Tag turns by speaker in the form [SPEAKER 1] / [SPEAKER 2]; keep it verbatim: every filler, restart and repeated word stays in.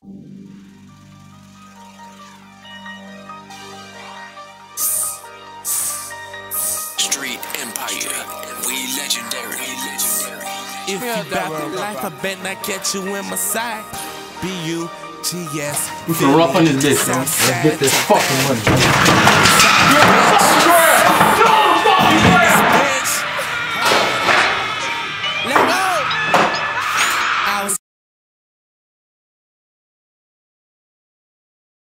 [SPEAKER 1] Street Empire, we legendary.
[SPEAKER 2] If you got the life, I bet not catch you in my side. B U G S.
[SPEAKER 3] We can rough on this bitch, man. Let's get this fucking money.